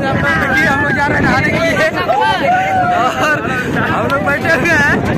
हम लोग जा रहे हैं नहाने के लिए और हम लोग बैठे हुए हैं।